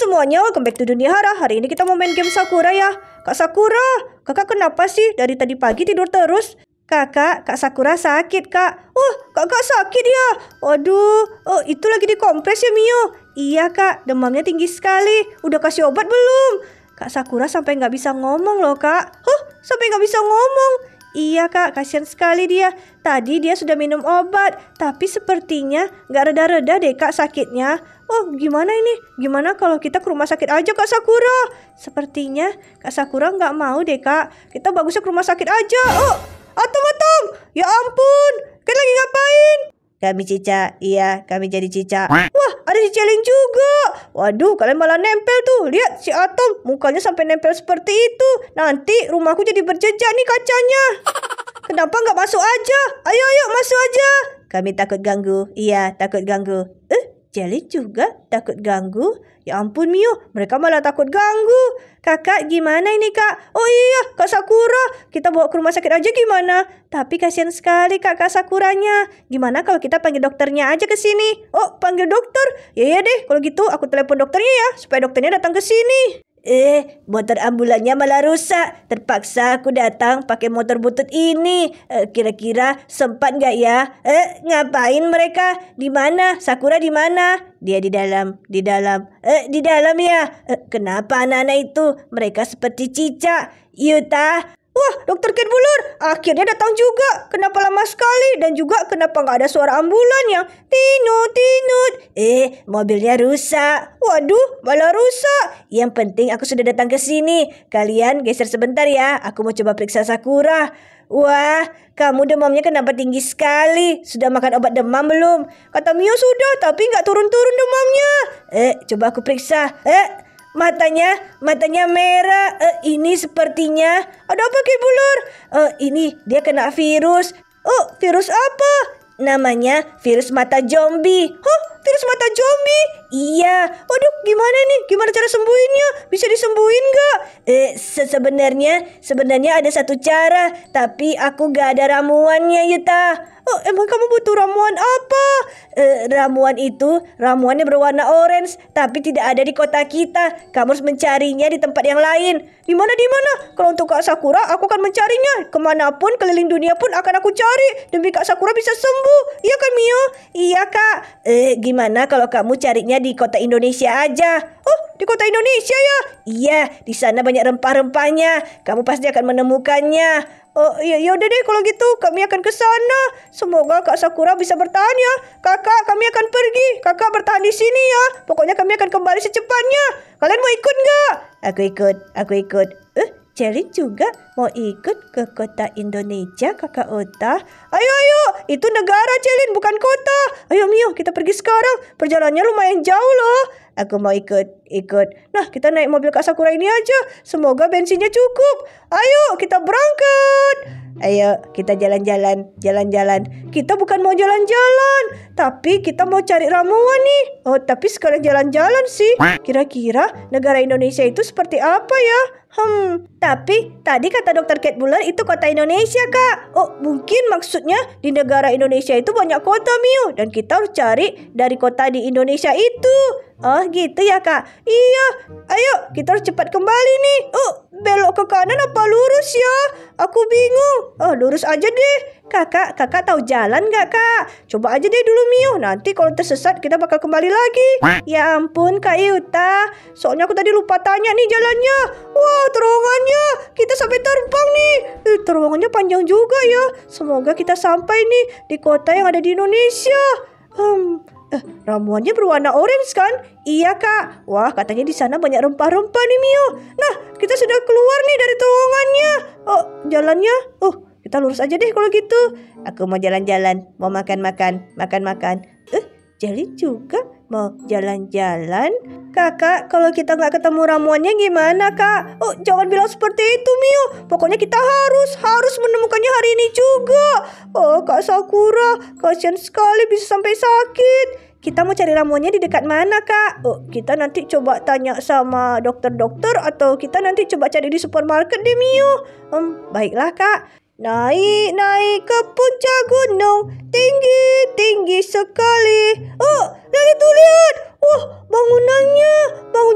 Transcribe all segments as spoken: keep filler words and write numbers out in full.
semuanya, welcome back to Dunia Hara. Hari ini kita mau main game Sakura ya. Kak Sakura, kakak kenapa sih dari tadi pagi tidur terus? Kakak, Kak Sakura sakit kak. Oh, kakak sakit ya? Waduh, oh itu lagi dikompres ya Mio? Iya kak, demamnya tinggi sekali. Udah kasih obat belum? Kak Sakura sampai nggak bisa ngomong loh kak. Huh, sampai nggak bisa ngomong? Iya kak, kasihan sekali dia. Tadi dia sudah minum obat, tapi sepertinya nggak reda-reda deh kak sakitnya. Oh gimana ini? Gimana kalau kita ke rumah sakit aja kak Sakura? Sepertinya kak Sakura nggak mau deh kak. Kita bagusnya ke rumah sakit aja. Oh, Atom-Atom, ya ampun, kalian lagi ngapain? Kami Cica, iya kami jadi Cica. Wah, ada si Celin juga. Waduh, kalian malah nempel tuh. Lihat si Atom, mukanya sampai nempel seperti itu. Nanti rumahku jadi berjejak nih kacanya. Kenapa nggak masuk aja? Ayo, ayo masuk aja. Kami takut ganggu. Iya, takut ganggu. Eh, Celin juga takut ganggu? Ya ampun Mio, mereka malah takut ganggu. Kakak gimana ini kak? Oh iya, Kak Sakura. Kita bawa ke rumah sakit aja gimana? Tapi kasihan sekali kak Kak Sakuranya. Gimana kalau kita panggil dokternya aja ke sini? Oh, panggil dokter? Ya ya deh, kalau gitu aku telepon dokternya ya, supaya dokternya datang ke sini. Eh, motor ambulannya malah rusak. Terpaksa aku datang pakai motor butut ini. Eh, kira-kira sempat nggak ya? Eh, ngapain mereka? Di mana? Sakura di mana? Dia di dalam, di dalam. Eh, di dalam ya? Eh, kenapa anak-anak itu? Mereka seperti Cica, Yuta. Wah, dokter Cat Buller akhirnya datang juga. Kenapa lama sekali? Dan juga kenapa nggak ada suara ambulan yang tinut, tinut? Eh, mobilnya rusak. Waduh, malah rusak. Yang penting aku sudah datang ke sini. Kalian geser sebentar ya. Aku mau coba periksa Sakura. Wah, kamu demamnya kenapa tinggi sekali? Sudah makan obat demam belum? Kata Mio sudah, tapi nggak turun-turun demamnya. Eh, coba aku periksa. Eh, Matanya, matanya merah. Eh, ini sepertinya. Ada apa Cat Buller? Eh, ini dia kena virus. Oh, virus apa? Namanya virus mata zombie. Hah, virus mata zombie? Iya. Waduh, gimana nih? Gimana cara sembuhinnya? Bisa disembuhin nggak? Eh, se sebenarnya, sebenarnya ada satu cara. Tapi aku nggak ada ramuannya, Yuta. Oh, emang kamu butuh ramuan apa? Eh, ramuan itu, ramuannya berwarna orange, tapi tidak ada di kota kita. Kamu harus mencarinya di tempat yang lain. Di mana di mana? Kalau untuk Kak Sakura, aku akan mencarinya. Kemanapun, keliling dunia pun akan aku cari demi Kak Sakura bisa sembuh. Iya kan Mio? Iya kak. Eh, gimana kalau kamu carinya di kota Indonesia aja? Oh, di kota Indonesia ya? Iya, di sana banyak rempah-rempahnya. Kamu pasti akan menemukannya. Oh iya, ya udah deh kalau gitu kami akan ke sana. Semoga Kak Sakura bisa bertahan ya. Kakak, kami akan pergi. Kakak bertahan di sini ya. Pokoknya kami akan kembali secepatnya. Kalian mau ikut nggak? Aku ikut, aku ikut. Eh, Celin juga mau ikut ke kota Indonesia, Kakak Ota. Ayo, ayo, itu negara Celin, bukan kota. Ayo Mio, kita pergi sekarang. Perjalanannya lumayan jauh loh. Aku mau ikut, ikut. Nah, kita naik mobil Kak Sakura ini aja. Semoga bensinnya cukup. Ayo, kita berangkat. Ayo, kita jalan-jalan, jalan-jalan. Kita bukan mau jalan-jalan, tapi kita mau cari ramuan nih. Oh, tapi sekarang jalan-jalan sih. Kira-kira negara Indonesia itu seperti apa ya? Hmm, tapi tadi kata dokter Cat Buller itu kota Indonesia, Kak. Oh, mungkin maksudnya di negara Indonesia itu banyak kota, Mio. Dan kita harus cari dari kota di Indonesia itu. Oh, gitu ya, Kak. Iya, ayo kita harus cepat kembali nih. Oh, belok ke kanan apa lurus ya? Aku bingung. Oh, lurus aja deh. Kakak, kakak tahu jalan nggak, Kak? Coba aja deh dulu, Mio. Nanti kalau tersesat kita bakal kembali lagi. Ya ampun, Kak Yuta. Soalnya aku tadi lupa tanya nih jalannya. Wah, terowongannya. Kita sampai terbang nih. Eh, terowongannya panjang juga ya. Semoga kita sampai nih di kota yang ada di Indonesia. Hmm, eh, ramuannya berwarna orange kan? Iya, Kak. Wah, katanya di sana banyak rempah-rempah nih, Mio. Nah, kita sudah keluar nih dari terowongannya. Oh, jalannya. Oh, kita lurus aja deh kalau gitu. Aku mau jalan-jalan, mau makan-makan, makan-makan. Eh, Celin juga mau jalan-jalan. Kakak, kalau kita nggak ketemu ramuannya gimana, Kak? Oh, jangan bilang seperti itu, Mio. Pokoknya kita harus, harus menemukannya hari ini juga. Oh, Kak Sakura, kasihan sekali bisa sampai sakit. Kita mau cari ramuannya di dekat mana, Kak? Oh, kita nanti coba tanya sama dokter-dokter atau kita nanti coba cari di supermarket deh, Mio. Hmm, baiklah, Kak. Naik, naik ke puncak gunung, tinggi, tinggi sekali. Oh, lihat itu, lihat. Wah, bangunannya, bangunannya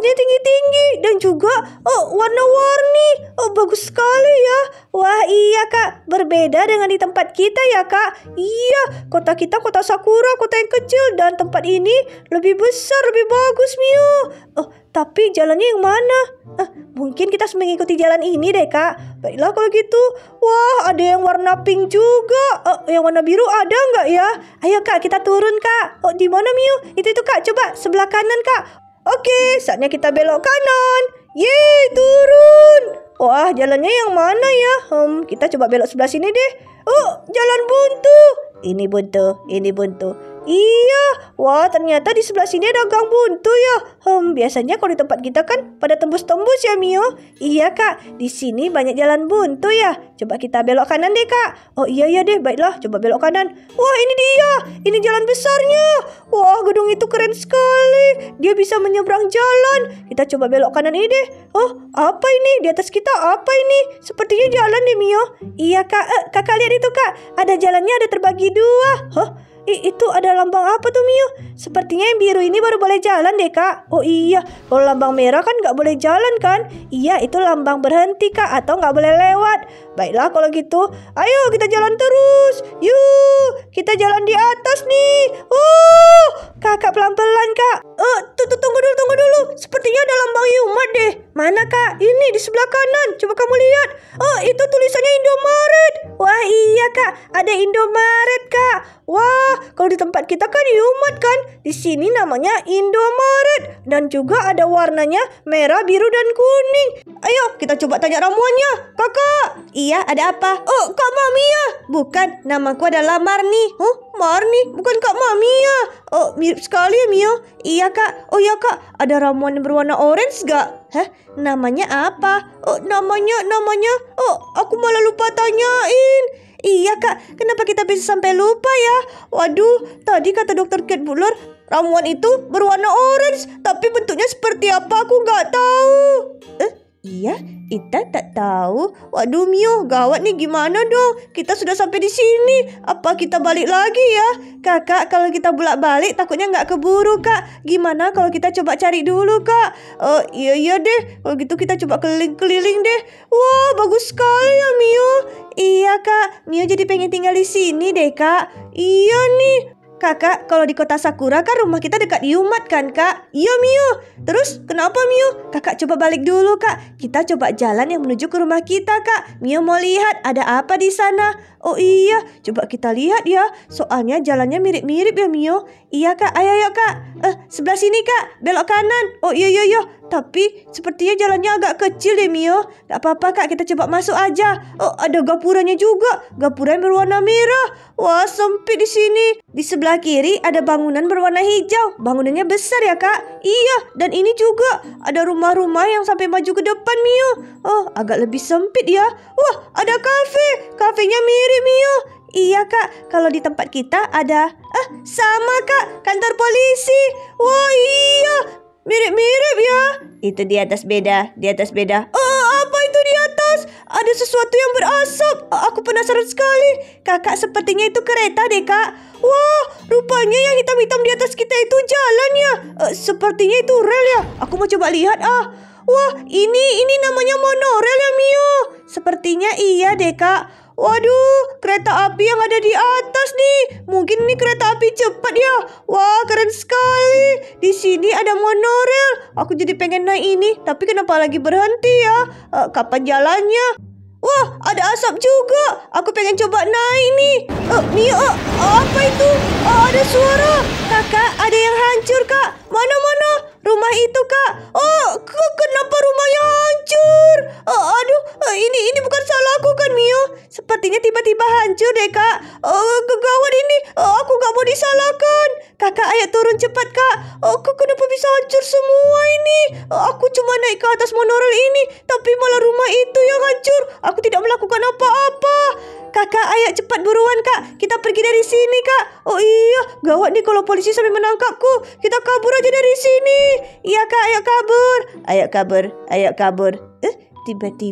Temboknya tinggi-tinggi dan juga oh, warna-warni. Oh, bagus sekali ya. Wah, iya Kak. Berbeda dengan di tempat kita ya Kak. Iya, kota kita kota Sakura, kota yang kecil, dan tempat ini lebih besar, lebih bagus Mio. Oh, tapi jalannya yang mana? Eh, mungkin kita harus mengikuti jalan ini deh Kak. Baiklah kalau gitu. Wah, ada yang warna pink juga. Oh, yang warna biru ada nggak ya? Ayo Kak, kita turun Kak. Oh, di mana Mio? Itu itu Kak, coba sebelah kanan Kak. Oke, saatnya kita belok kanan. Yeay, turun. Wah, jalannya yang mana ya? Hmm, kita coba belok sebelah sini deh. Oh, jalan buntu. Ini buntu, ini buntu. Iya, wah ternyata di sebelah sini ada gang buntu ya. Hmm, biasanya kalau di tempat kita kan pada tembus-tembus ya Mio. Iya Kak, di sini banyak jalan buntu ya. Coba kita belok kanan deh Kak. Oh iya iya deh, baiklah coba belok kanan. Wah ini dia, ini jalan besarnya. Wah gedung itu keren sekali. Dia bisa menyeberang jalan. Kita coba belok kanan ini deh. Oh apa ini? Di atas kita apa ini? Sepertinya jalan deh Mio. Iya Kak, eh, Kakak lihat itu Kak. Ada jalannya ada terbagi dua. Hah? I, itu ada lambang apa tuh Mio? Sepertinya yang biru ini baru boleh jalan deh Kak. Oh iya, kalau lambang merah kan nggak boleh jalan kan? Iya, itu lambang berhenti Kak, atau nggak boleh lewat. Baiklah kalau gitu, ayo kita jalan terus. Yuk, kita jalan di atas nih. Oh, Kakak pelan-pelan Kak. Eh, tuh, tuh, tunggu dulu, tunggu dulu. Sepertinya ada lambang Yumat deh. Mana Kak? Ini di sebelah kanan. Coba kamu lihat. Oh, itu tulisannya Indomaret. Wah iya Kak, ada Indomaret Kak. Wah, kalau di tempat kita kan Yumat kan. Di sini namanya Indomaret. Dan juga ada warnanya merah, biru, dan kuning. Ayo kita coba tanya ramuannya. Kakak. Iya, ada apa? Oh, Kak Mamiya. Bukan, namaku adalah Marni. Huh? Marni? Bukan Kak Mamiya. Oh, mirip sekali ya Mio. Iya Kak. Oh iya Kak, ada ramuan yang berwarna orange gak? Hah? Namanya apa? Oh, namanya, namanya. Oh, aku malah lupa tanyain. Iya Kak, kenapa kita bisa sampai lupa ya? Waduh, tadi kata dokter Cat Butler, ramuan itu berwarna orange, tapi bentuknya seperti apa aku nggak tahu. Eh, iya, Ita tak tahu. Waduh Mio, gawat nih, gimana dong? Kita sudah sampai di sini. Apa kita balik lagi ya? Kakak, kalau kita bolak-balik takutnya nggak keburu Kak. Gimana kalau kita coba cari dulu Kak? Oh iya iya deh. Kalau gitu kita coba keliling-keliling deh. Wah bagus sekali ya Mio. Iya Kak, Mio jadi pengen tinggal di sini deh Kak. Iya nih. Kakak, kalau di kota Sakura kan rumah kita dekat Yumat kan Kak? Iya Mio. Terus kenapa Mio? Kakak coba balik dulu Kak. Kita coba jalan yang menuju ke rumah kita Kak. Mio mau lihat ada apa di sana. Oh iya, coba kita lihat ya. Soalnya jalannya mirip-mirip ya Mio. Iya Kak, ayo ayo Kak. Eh, sebelah sini Kak, belok kanan. Oh iya iya iya. Tapi sepertinya jalannya agak kecil deh Mio. Gak apa-apa Kak, kita coba masuk aja. Oh, ada gapuranya juga. Gapura yang berwarna merah. Wah, sempit di sini. Di sebelah kiri ada bangunan berwarna hijau. Bangunannya besar ya Kak. Iya, dan ini juga ada rumah-rumah yang sampai maju ke depan Mio. Oh, agak lebih sempit ya. Wah, ada kafe. Kafenya mirip Mio. Iya Kak, kalau di tempat kita ada eh sama Kak, kantor polisi. Wah iya, mirip-mirip ya. Itu di atas beda, di atas beda. Oh, apa itu di atas? Ada sesuatu yang berasap. Oh, aku penasaran sekali. Kakak, sepertinya itu kereta deh Kak. Wah, rupanya yang hitam-hitam di atas kita itu jalan ya. Uh, sepertinya itu rel ya. Aku mau coba lihat ah. Wah, ini ini namanya monorel ya Mio. Sepertinya iya deh Kak. Waduh, kereta api yang ada di atas nih. Mungkin ini kereta api cepat ya. Wah, keren sekali. Di sini ada monorel. Aku jadi pengen naik ini, tapi kenapa lagi berhenti ya? Uh, kapan jalannya? Wah, ada asap juga. Aku pengen coba naik nih. Uh, Mio, uh, apa itu? Uh, ada suara. Kakak, ada yang hancur Kak. Mana-mana? Rumah itu Kak. Oh, kenapa rumahnya hancur? Uh, aduh, uh, ini ini bukan salahku kan Mio? Sepertinya tiba-tiba hancur deh Kak. Oh, gawat ini. Oh, aku gak mau disalahkan. Kakak, ayo turun cepat Kak. Oh, kenapa bisa hancur semua ini? Oh, aku cuma naik ke atas monorail ini, tapi malah rumah itu yang hancur. Aku tidak melakukan apa-apa. Kakak, ayo cepat buruan Kak. Kita pergi dari sini Kak. Oh iya, gawat nih kalau polisi sampai menangkapku. Kita kabur aja dari sini. Iya Kak, ayo kabur. Ayo kabur, ayo kabur. Eh, tiba-tiba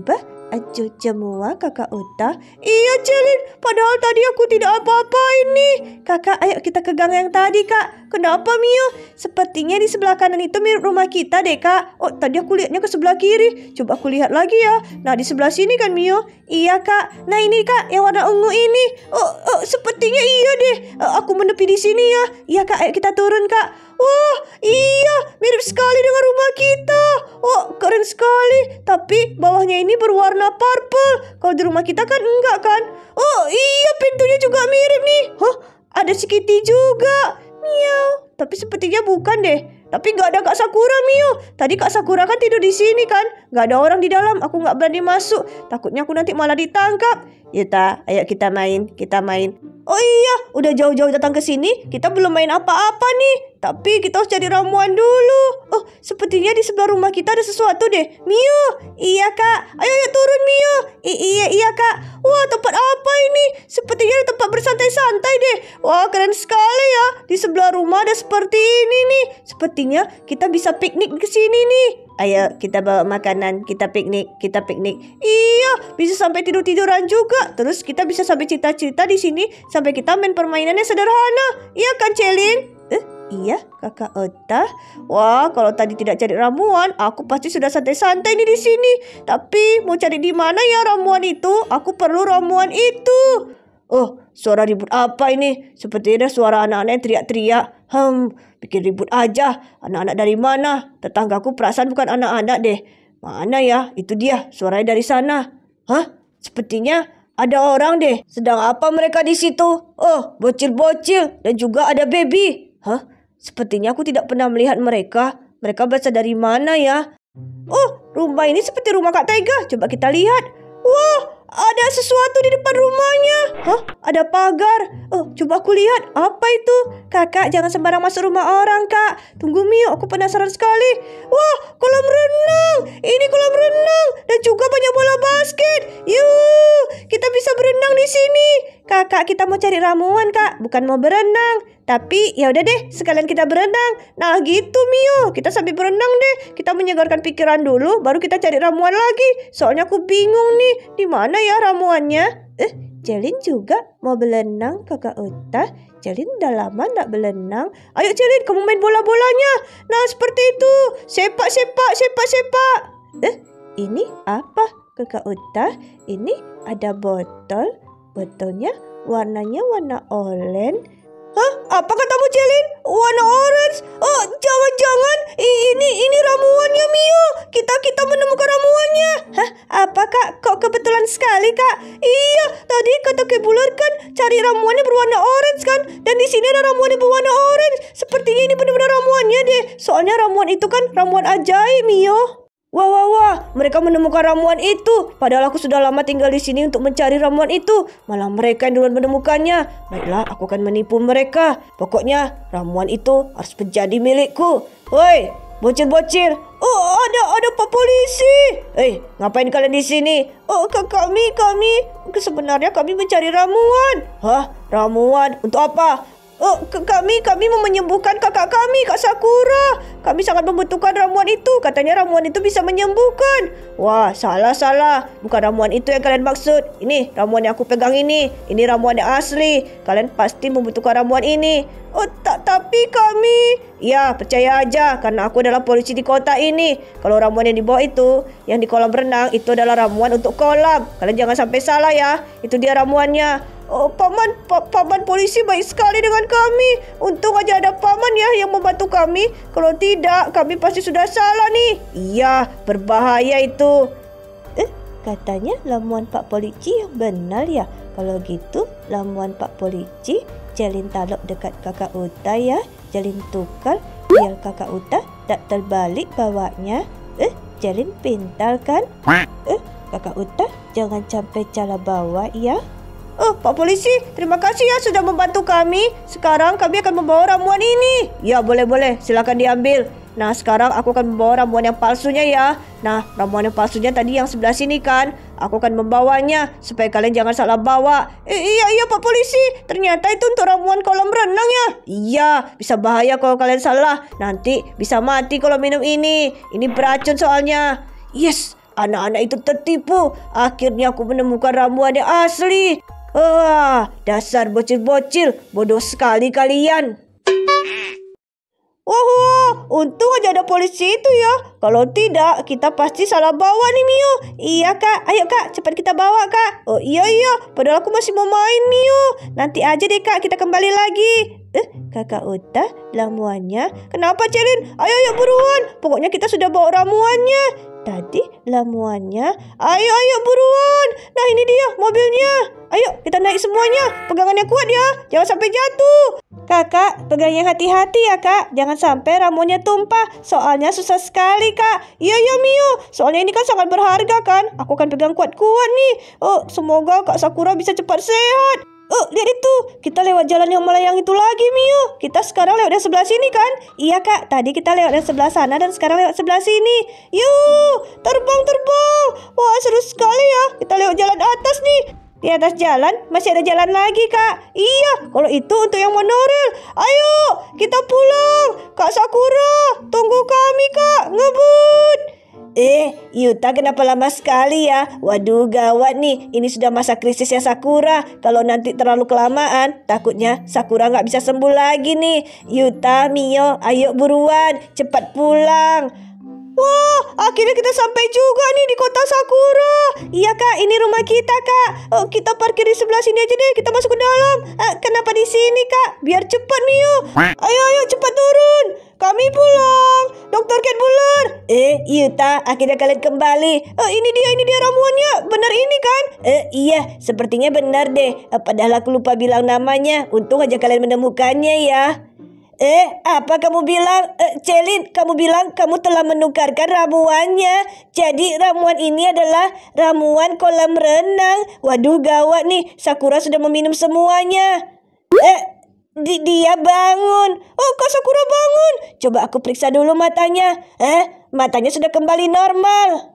Acuh cemua Kakak Uta. Iya Celin, padahal tadi aku tidak apa-apain nih. Kakak, ayo kita ke gang yang tadi Kak. Kenapa Mio? Sepertinya di sebelah kanan itu mirip rumah kita deh Kak. Oh tadi aku lihatnya ke sebelah kiri. Coba aku lihat lagi ya. Nah di sebelah sini kan Mio? Iya Kak. Nah ini Kak yang warna ungu ini. Oh, oh sepertinya iya deh. Uh, aku menepi di sini ya. Iya Kak, ayo kita turun Kak. Wah, iya, mirip sekali dengan rumah kita. Oh, keren sekali. Tapi bawahnya ini berwarna purple. Kalau di rumah kita kan enggak kan? Oh, iya, pintunya juga mirip nih. Hah, ada si Kitty juga. Miau. Tapi sepertinya bukan deh. Tapi nggak ada Kak Sakura, Mio. Tadi Kak Sakura kan tidur di sini kan? Nggak ada orang di dalam. Aku nggak berani masuk. Takutnya aku nanti malah ditangkap. Yuta, ayo kita main. Kita main. Oh iya, udah jauh-jauh datang ke sini. Kita belum main apa-apa nih. Tapi kita harus cari ramuan dulu. Oh, sepertinya di sebelah rumah kita ada sesuatu deh. Mio, iya Kak. Ayo, ayo turun Mio. I iya, iya Kak. Wah, tempat apa ini? Sepertinya ada tempat bersantai-santai deh. Wah, keren sekali ya. Di sebelah rumah ada seperti ini nih. Sepertinya kita bisa piknik ke sini nih. Ayo kita bawa makanan, kita piknik, kita piknik. Iya, bisa sampai tidur-tiduran juga. Terus kita bisa sampai cerita-cerita di sini sampai kita main permainannya sederhana. Iya kan, Celin? Eh, iya, Kakak Uta. Wah, kalau tadi tidak cari ramuan, aku pasti sudah santai-santai nih di sini. Tapi mau cari di mana ya ramuan itu? Aku perlu ramuan itu. Oh, suara ribut apa ini? Seperti ada suara anak-anak yang teriak-teriak. Hmm, bikin ribut aja. Anak-anak dari mana? Tetanggaku perasaan bukan anak-anak deh. Mana ya? Itu dia, suaranya dari sana. Hah? Sepertinya ada orang deh. Sedang apa mereka di situ? Oh, bocil-bocil dan juga ada baby. Hah? Sepertinya aku tidak pernah melihat mereka. Mereka berasal dari mana ya? Oh, rumah ini seperti rumah Kak Taiga. Coba kita lihat. Wah, ada sesuatu di depan rumahnya. Hah? Ada pagar. Oh, coba aku lihat. Apa itu? Kakak, jangan sembarang masuk rumah orang, Kak. Tunggu, Mio. Aku penasaran sekali. Wah, kolam renang. Ini kolam renang. Dan juga banyak bola basket. Yuh, kita bisa berenang di sini. Kakak, kita mau cari ramuan, Kak. Bukan mau berenang. Tapi, ya udah deh. Sekalian kita berenang. Nah, gitu, Mio. Kita sambil berenang deh. Kita menyegarkan pikiran dulu. Baru kita cari ramuan lagi. Soalnya aku bingung nih. Di mana ya ramuannya? Eh, Celin juga mau berenang, Kakak Uta. Celin udah lama gak berenang. Ayo Celin, kamu main bola-bolanya. Nah, seperti itu. Sepak, sepak, sepak, sepak. Eh, ini apa, Kakak Uta? Ini ada botol. Botolnya warnanya warna oranye. Hah? Apa katamu Celin? Warna orange? Oh, jangan-jangan ini ini ramuannya Mio. Kita kita menemukan ramuannya. Hah? Apa Kak? Kok kebetulan sekali Kak? Iya, tadi kata Kebuler kan cari ramuannya berwarna orange kan? Dan di sini ada ramuannya berwarna orange. Sepertinya ini benar-benar ramuannya deh. Soalnya ramuan itu kan ramuan ajaib Mio. Wah, wah, wah, mereka menemukan ramuan itu. Padahal aku sudah lama tinggal di sini untuk mencari ramuan itu. Malah mereka yang duluan menemukannya. Baiklah, aku akan menipu mereka. Pokoknya, ramuan itu harus menjadi milikku. Woi, bocil-bocil. Oh, ada ada Pak Polisi. Eh, ngapain kalian di sini? Oh, ke kami, kami. Sebenarnya kami mencari ramuan. Hah? Ramuan? Untuk apa? Oh, ke kami, kami mau menyembuhkan kakak kami, Kak Sakura. Kami sangat membutuhkan ramuan itu. Katanya ramuan itu bisa menyembuhkan. Wah, salah, salah. Bukan ramuan itu yang kalian maksud. Ini ramuan yang aku pegang ini. Ini ramuan yang asli. Kalian pasti membutuhkan ramuan ini. Oh, tak, tapi kami... Ya, percaya aja. Karena aku adalah polisi di kota ini. Kalau ramuan yang dibawa itu, yang di kolam renang, itu adalah ramuan untuk kolam. Kalian jangan sampai salah ya. Itu dia ramuannya. Oh, paman, pa, paman polisi baik sekali dengan kami. Untung aja ada paman ya yang membantu kami. Kalau tidak, kami pasti sudah salah nih. Iya, berbahaya itu. Eh, katanya ramuan Pak Polisi yang benar ya. Kalau gitu, ramuan Pak Polisi Celin taruh dekat Kakak Uta ya. Celin tukar biar Kakak Uta tak terbalik bawanya. Eh, Celin pintar kan? Eh, Kakak Uta jangan sampai salah bawa ya. Oh, Pak Polisi, terima kasih ya sudah membantu kami. Sekarang kami akan membawa ramuan ini. Ya, boleh-boleh. Silakan diambil. Nah, sekarang aku akan membawa ramuan yang palsunya ya. Nah, ramuan yang palsunya tadi yang sebelah sini kan. Aku akan membawanya supaya kalian jangan salah bawa. Eh, iya, iya Pak Polisi. Ternyata itu untuk ramuan kolam renang ya. Iya, bisa bahaya kalau kalian salah. Nanti bisa mati kalau minum ini. Ini beracun soalnya. Yes. anak-anak itu tertipu. Akhirnya aku menemukan ramuan yang asli. Wah, dasar bocil-bocil, bodoh sekali kalian. Wah, wah, untung aja ada polisi itu ya. Kalau tidak, kita pasti salah bawa nih Mio. Iya kak, ayo kak, cepat kita bawa kak. Oh iya iya, padahal aku masih mau main Mio. Nanti aja deh kak, kita kembali lagi. Eh, kakak Uta, ramuannya. Kenapa Celin? Ayo ayo buruan. Pokoknya kita sudah bawa ramuannya. Tadi ramuannya. Ayo ayo buruan. Nah ini dia mobilnya. Ayo kita naik semuanya. Pegangannya kuat ya. Jangan sampai jatuh. Kakak, pegangnya hati-hati ya kak. Jangan sampai ramuannya tumpah. Soalnya susah sekali kak. Iya ya Mio. Soalnya ini kan sangat berharga kan. Aku akan pegang kuat-kuat nih. Oh, semoga Kak Sakura bisa cepat sehat. Oh, lihat itu. Kita lewat jalan yang melayang itu lagi, Mio. Kita sekarang lewat yang sebelah sini kan? Iya, Kak. Tadi kita lewat yang sebelah sana dan sekarang lewat sebelah sini. Yuk, terbang, terbang. Wah, seru sekali ya. Kita lewat jalan atas nih. Di atas jalan masih ada jalan lagi, Kak. Iya, kalau itu untuk yang monorail. Ayo, kita pulang. Kak Sakura, tunggu kami, Kak. Ngebut. Eh, Yuta kenapa lama sekali ya? Waduh, gawat nih. Ini sudah masa krisisnya Sakura. Kalau nanti terlalu kelamaan, takutnya Sakura nggak bisa sembuh lagi nih. Yuta, Mio, ayo buruan. Cepat pulang. Wah, akhirnya kita sampai juga nih di kota Sakura. Iya kak, ini rumah kita kak. Oh, kita parkir di sebelah sini aja deh. Kita masuk ke dalam. Eh, kenapa di sini kak? Biar cepat Mio. Ayo ayo cepat turun. Kami pulang. Dokter Cat Buller. Eh, Yuta, akhirnya kalian kembali. Oh, ini dia, ini dia ramuannya. Benar ini kan? Eh, iya, sepertinya benar deh. Eh, padahal aku lupa bilang namanya. Untung aja kalian menemukannya ya. Eh, apa kamu bilang? Eh, Celin, kamu bilang kamu telah menukarkan ramuannya. Jadi ramuan ini adalah ramuan kolam renang. Waduh, gawat nih. Sakura sudah meminum semuanya. Eh, di dia bangun. Oh, Kak Sakura bangun. Coba aku periksa dulu matanya. Eh, matanya sudah kembali normal.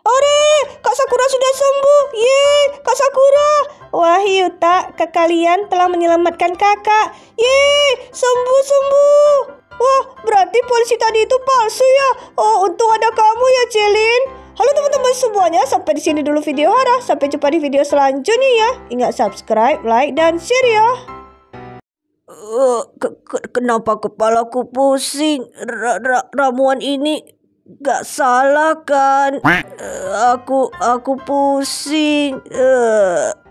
Ore, Kak Sakura sudah sembuh. Yeay, Kak Sakura. Wah, Yuta, kak kalian telah menyelamatkan kakak. Yeay, sembuh-sembuh. Wah, berarti polisi tadi itu palsu ya. Oh, untung ada kamu ya, Celin. Halo teman-teman semuanya, sampai di sini dulu video Hara. Sampai jumpa di video selanjutnya ya. Ingat subscribe, like, dan share ya. Uh, ke ke kenapa kepalaku pusing? Ra ra ramuan ini gak salah kan? Uh, aku aku pusing. Uh.